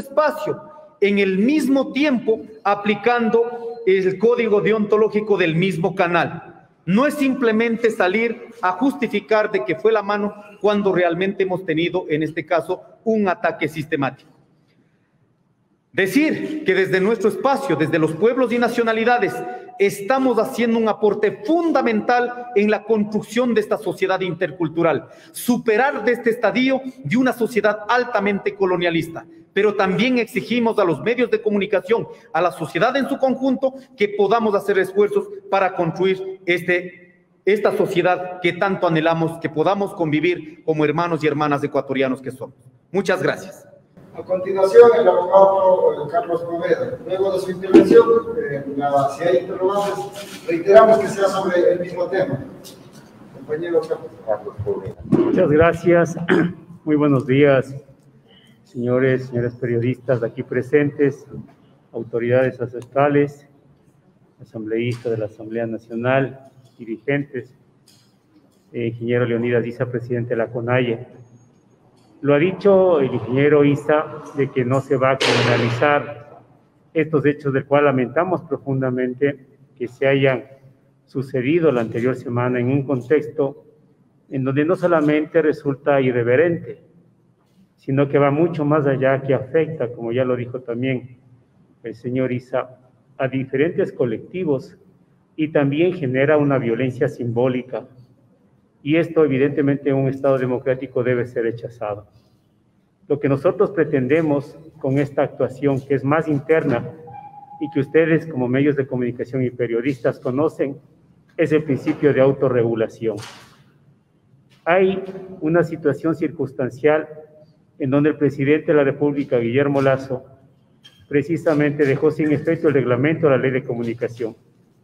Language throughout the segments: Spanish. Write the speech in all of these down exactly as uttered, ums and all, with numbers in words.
espacio, en el mismo tiempo aplicando el código deontológico del mismo canal. No es simplemente salir a justificar de que fue la mano cuando realmente hemos tenido, en este caso, un ataque sistemático. Decir que desde nuestro espacio, desde los pueblos y nacionalidades, estamos haciendo un aporte fundamental en la construcción de esta sociedad intercultural, superar de este estadio de una sociedad altamente colonialista, pero también exigimos a los medios de comunicación, a la sociedad en su conjunto, que podamos hacer esfuerzos para construir este, esta sociedad que tanto anhelamos, que podamos convivir como hermanos y hermanas ecuatorianos que somos. Muchas gracias. A continuación, el abogado Carlos Poveda. Luego de su intervención, eh, la, si hay interrogantes, reiteramos que sea sobre el mismo tema. Compañero Carlos Poveda. Muchas gracias. Muy buenos días, señores, señores periodistas aquí presentes, autoridades ancestrales, asambleístas de la Asamblea Nacional, dirigentes, eh, ingeniero Leonidas Issa, presidente de la CONAIE. Lo ha dicho el ingeniero Issa, de que no se va a criminalizar estos hechos, del cual lamentamos profundamente que se hayan sucedido la anterior semana en un contexto en donde no solamente resulta irreverente, sino que va mucho más allá, que afecta, como ya lo dijo también el señor Issa, a diferentes colectivos y también genera una violencia simbólica. Y esto evidentemente en un Estado democrático debe ser rechazado. Lo que nosotros pretendemos con esta actuación, que es más interna y que ustedes como medios de comunicación y periodistas conocen, es el principio de autorregulación. Hay una situación circunstancial en donde el presidente de la República, Guillermo Lasso, precisamente dejó sin efecto el reglamento de la ley de comunicación.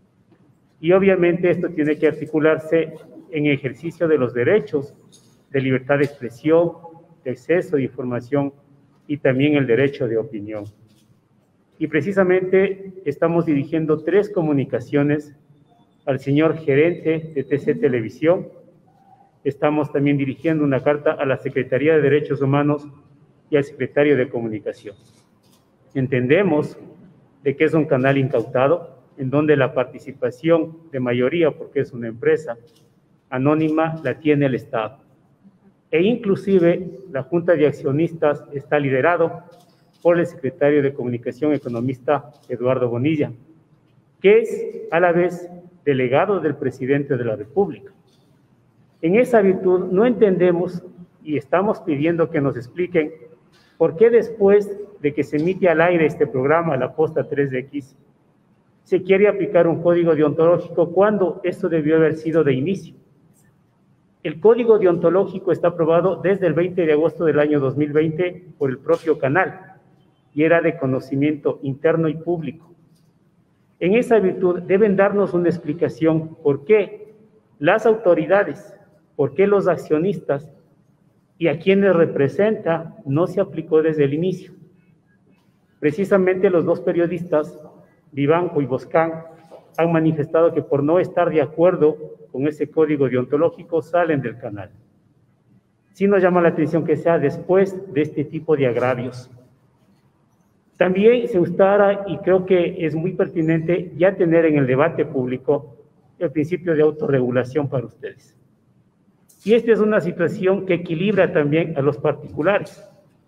Y obviamente esto tiene que articularse en ejercicio de los derechos de libertad de expresión, de acceso de información y también el derecho de opinión. Y precisamente estamos dirigiendo tres comunicaciones al señor gerente de T C Televisión. Estamos también dirigiendo una carta a la Secretaría de Derechos Humanos y al secretario de Comunicación. Entendemos de que es un canal incautado, en donde la participación de mayoría, porque es una empresa anónima, la tiene el Estado. E inclusive la Junta de Accionistas está liderado por el secretario de Comunicación, economista Eduardo Bonilla, que es a la vez delegado del presidente de la República. En esa virtud no entendemos y estamos pidiendo que nos expliquen por qué después de que se emite al aire este programa, La Posta tres equis, se quiere aplicar un código deontológico cuando esto debió haber sido de inicio. El código deontológico está aprobado desde el veinte de agosto del año dos mil veinte por el propio canal y era de conocimiento interno y público. En esa virtud deben darnos una explicación por qué las autoridades, por qué los accionistas y a quienes representa no se aplicó desde el inicio. Precisamente los dos periodistas, Vivanco y Boscán, han manifestado que por no estar de acuerdo con ese código deontológico salen del canal. Sí nos llama la atención que sea después de este tipo de agravios. También se gustara, y creo que es muy pertinente, ya tener en el debate público el principio de autorregulación para ustedes. Y esta es una situación que equilibra también a los particulares.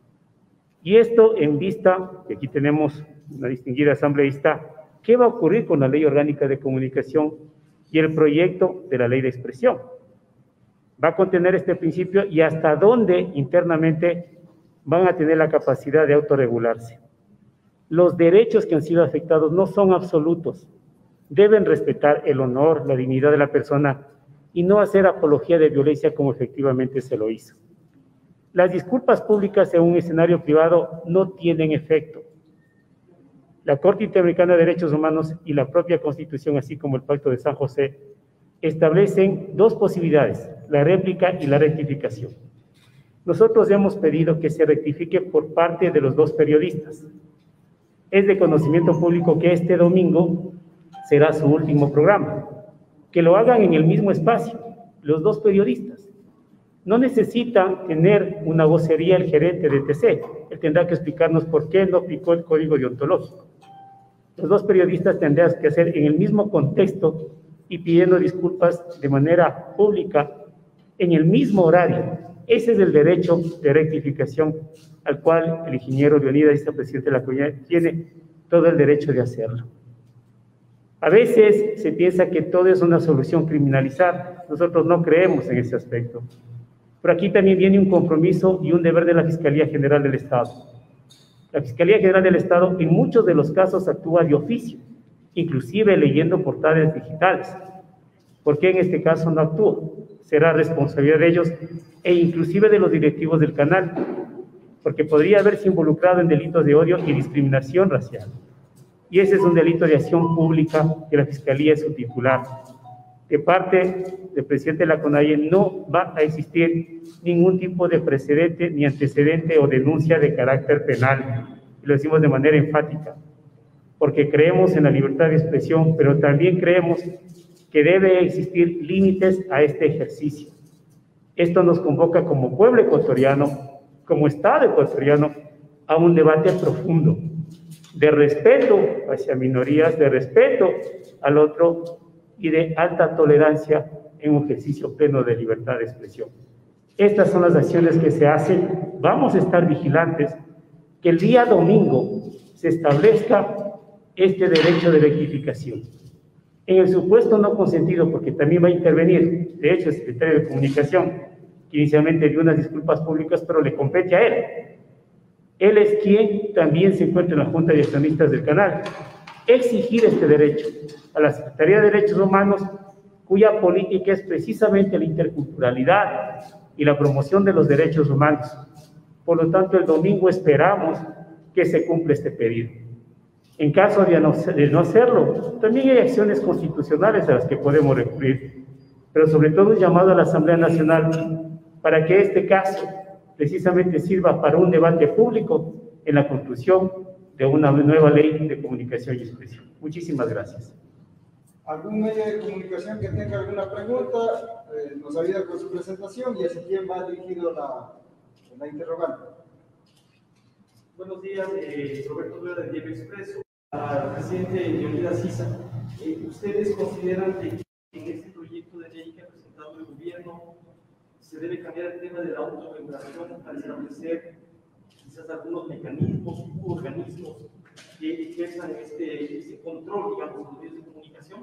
Y esto en vista, que aquí tenemos una distinguida asambleísta, ¿qué va a ocurrir con la Ley Orgánica de Comunicación y el proyecto de la Ley de Expresión? Va a contener este principio y hasta dónde internamente van a tener la capacidad de autorregularse. Los derechos que han sido afectados no son absolutos. Deben respetar el honor, la dignidad de la persona y no hacer apología de violencia como efectivamente se lo hizo. Las disculpas públicas en un escenario privado no tienen efecto. La Corte Interamericana de Derechos Humanos y la propia Constitución, así como el Pacto de San José, establecen dos posibilidades, la réplica y la rectificación. Nosotros hemos pedido que se rectifique por parte de los dos periodistas. Es de conocimiento público que este domingo será su último programa. Que lo hagan en el mismo espacio, los dos periodistas. no necesita tener una vocería el gerente de T C. Él tendrá que explicarnos por qué no aplicó el código deontológico. Los dos periodistas tendrán que hacer en el mismo contexto y pidiendo disculpas de manera pública en el mismo horario. Ese es el derecho de rectificación al cual el ingeniero Leonidas, vicepresidente de la comunidad, tiene todo el derecho de hacerlo. A veces se piensa que todo es una solución criminalizar. Nosotros no creemos en ese aspecto. Pero aquí también viene un compromiso y un deber de la Fiscalía General del Estado. La Fiscalía General del Estado en muchos de los casos actúa de oficio, inclusive leyendo portales digitales. ¿Por qué en este caso no actúa? Será responsabilidad de ellos e inclusive de los directivos del canal, porque podría haberse involucrado en delitos de odio y discriminación racial. Y ese es un delito de acción pública que la Fiscalía es su titular. De parte del presidente de la CONAIE no va a existir ningún tipo de precedente, ni antecedente o denuncia de carácter penal. Y lo decimos de manera enfática, porque creemos en la libertad de expresión, pero también creemos que debe existir límites a este ejercicio. Esto nos convoca como pueblo ecuatoriano, como Estado ecuatoriano, a un debate profundo, de respeto hacia minorías, de respeto al otro y de alta tolerancia en un ejercicio pleno de libertad de expresión. Estas son las acciones que se hacen. Vamos a estar vigilantes que el día domingo se establezca este derecho de rectificación. En el supuesto no consentido, porque también va a intervenir, de hecho, el secretario de Comunicación, que inicialmente dio unas disculpas públicas, pero le compete a él. Él es quien también se encuentra en la Junta de Accionistas del canal. Exigir este derecho a la Secretaría de Derechos Humanos, cuya política es precisamente la interculturalidad y la promoción de los derechos humanos. Por lo tanto, el domingo esperamos que se cumpla este pedido. En caso de no, de no hacerlo, también hay acciones constitucionales a las que podemos recurrir, pero sobre todo un llamado a la Asamblea Nacional para que este caso precisamente sirva para un debate público en la construcción de una nueva ley de comunicación y expresión. Muchísimas gracias. ¿Algún medio de comunicación que tenga alguna pregunta? Eh, nos ayuda con su presentación y hacia quién va dirigido la, la interrogante. Buenos días, eh, Roberto Rueda del Diario Expreso. Al presidente Leonidas Issa, eh, ¿ustedes consideran que en este proyecto de ley que ha presentado el gobierno se debe cambiar el tema de la autorregulación para establecer quizás algunos mecanismos u organismos que ejerzan este, este control, digamos, de los medios de comunicación?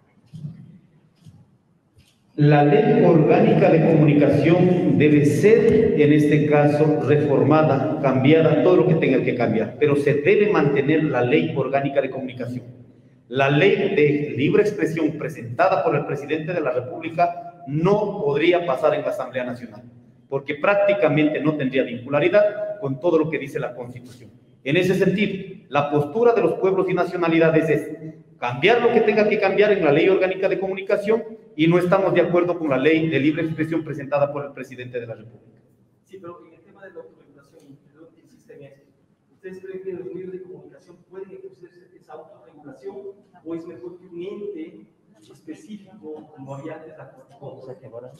La ley orgánica de comunicación debe ser, en este caso, reformada, cambiada, todo lo que tenga que cambiar, pero se debe mantener la ley orgánica de comunicación. La ley de libre expresión presentada por el presidente de la República no podría pasar en la Asamblea Nacional, porque prácticamente no tendría vincularidad con todo lo que dice la Constitución. En ese sentido, la postura de los pueblos y nacionalidades es cambiar lo que tenga que cambiar en la ley orgánica de comunicación, y no estamos de acuerdo con la ley de libre expresión presentada por el presidente de la República. Sí, pero en el tema de la autorregulación, y perdón que insiste en esto, ¿ustedes creen que los medios de comunicación pueden ejercer esa autorregulación o es mejor que un ente específico, como había antes la Corte,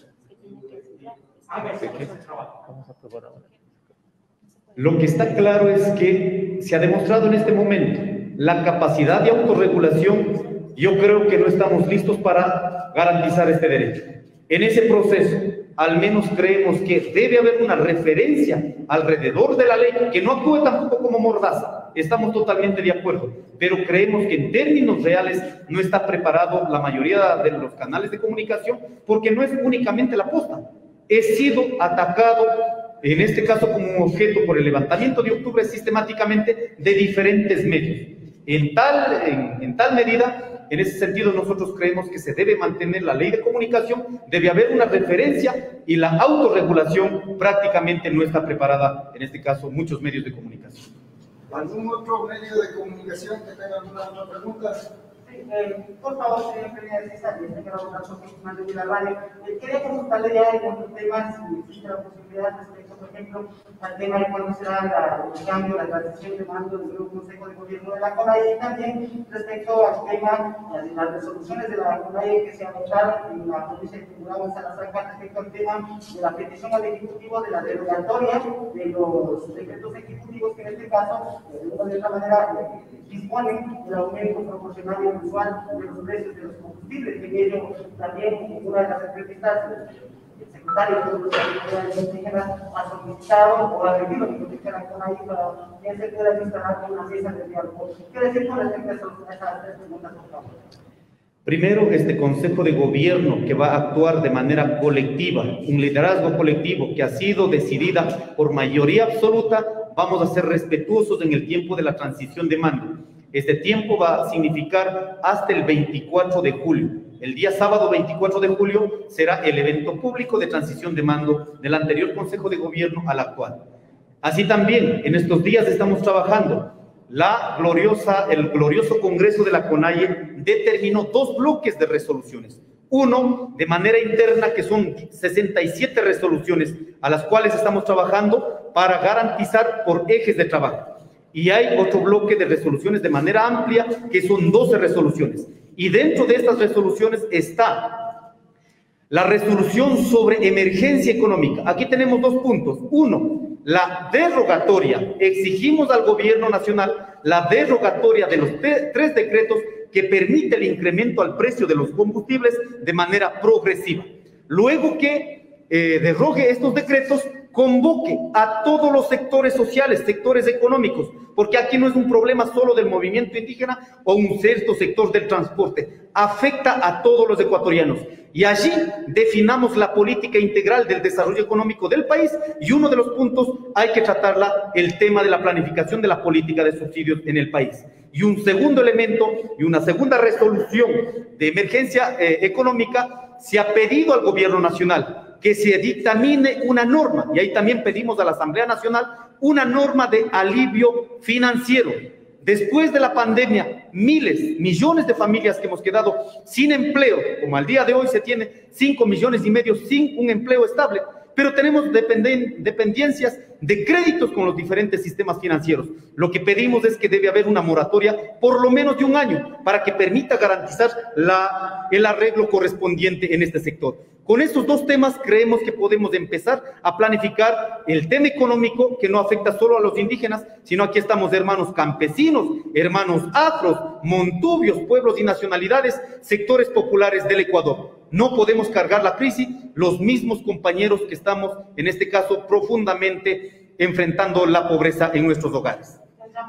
haga ese trabajo? Vamos a probar ahora. Lo que está claro es que se ha demostrado en este momento la capacidad de autorregulación. Yo creo que no estamos listos para garantizar este derecho. En ese proceso, al menos creemos que debe haber una referencia alrededor de la ley, que no actúe tampoco como mordaza. Estamos totalmente de acuerdo, pero creemos que en términos reales no está preparado la mayoría de los canales de comunicación, porque no es únicamente la posta. He sido atacado, en este caso como objeto, por el levantamiento de octubre sistemáticamente de diferentes medios. En tal, en, en tal medida, en ese sentido, nosotros creemos que se debe mantener la ley de comunicación, debe haber una referencia, y la autorregulación prácticamente no está preparada, en este caso, muchos medios de comunicación. ¿Algún otro medio de comunicación que tenga alguna otra pregunta? eh, por favor, señor Fernández César, y señora Bonacho, que mande de la radio, eh, quería consultarle ya en otros temas si existe la posibilidad respecto, por ejemplo, al tema de cuándo será la, el cambio, la transición de mando del nuevo Consejo de Gobierno de la CONAIE, y también respecto al tema de las resoluciones de la CONAIE que se adoptaron en la provincia de Tungurahua, Salazar, respecto al tema de la petición al Ejecutivo de la derogatoria de los decretos ejecutivos que en este caso, de una de otra manera, eh, disponen del aumento proporcional y mensual de los precios de los combustibles, que en ello también una de las entrevistas, el secretario de los Comunidades Indígenas ha solicitado o ha pedido que se quieran con ahí para que se pueda instalar una mesa de diálogo. ¿Qué decir con respecto a esas tres preguntas, por favor? Primero, este Consejo de Gobierno que va a actuar de manera colectiva, un liderazgo colectivo que ha sido decidida por mayoría absoluta, vamos a ser respetuosos en el tiempo de la transición de mando. Este tiempo va a significar hasta el veinticuatro de julio. El día sábado veinticuatro de julio será el evento público de transición de mando del anterior Consejo de Gobierno al actual. Así también, en estos días estamos trabajando. La gloriosa, el glorioso Congreso de la CONAIE determinó dos bloques de resoluciones. Uno, de manera interna, que son sesenta y siete resoluciones a las cuales estamos trabajando para garantizar por ejes de trabajo. Y hay otro bloque de resoluciones de manera amplia, que son doce resoluciones. Y dentro de estas resoluciones está la resolución sobre emergencia económica. Aquí tenemos dos puntos. Uno, la derogatoria. Exigimos al gobierno nacional la derogatoria de los tres decretos que permite el incremento al precio de los combustibles de manera progresiva. Luego que eh, derogue estos decretos, convoque a todos los sectores sociales, sectores económicos, porque aquí no es un problema solo del movimiento indígena o un cierto sector del transporte, afecta a todos los ecuatorianos. Y allí definamos la política integral del desarrollo económico del país y uno de los puntos hay que tratarla, el tema de la planificación de la política de subsidios en el país. Y un segundo elemento y una segunda resolución de emergencia eh, económica, se ha pedido al gobierno nacional que se dictamine una norma, y ahí también pedimos a la Asamblea Nacional una norma de alivio financiero. Después de la pandemia, miles, millones de familias que hemos quedado sin empleo, como al día de hoy se tiene cinco millones y medio sin un empleo estable, pero tenemos dependen, dependencias de créditos con los diferentes sistemas financieros. Lo que pedimos es que debe haber una moratoria por lo menos de un año para que permita garantizar la, el arreglo correspondiente en este sector. Con estos dos temas creemos que podemos empezar a planificar el tema económico que no afecta solo a los indígenas, sino aquí estamos hermanos campesinos, hermanos afros, montubios, pueblos y nacionalidades, sectores populares del Ecuador. No podemos cargar la crisis los mismos compañeros que estamos, en este caso, profundamente enfrentando la pobreza en nuestros hogares.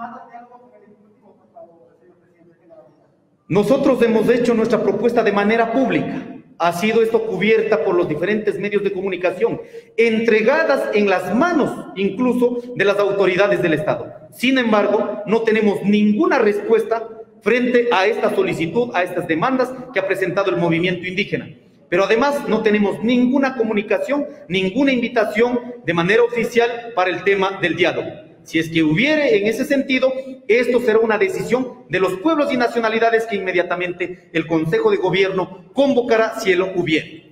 Nosotros hemos hecho nuestra propuesta de manera pública. Ha sido esto cubierta por los diferentes medios de comunicación, entregadas en las manos incluso de las autoridades del Estado. Sin embargo, no tenemos ninguna respuesta frente a esta solicitud, a estas demandas que ha presentado el movimiento indígena. Pero además no tenemos ninguna comunicación, ninguna invitación de manera oficial para el tema del diálogo. Si es que hubiere en ese sentido, esto será una decisión de los pueblos y nacionalidades que inmediatamente el Consejo de Gobierno convocará si lo hubiere.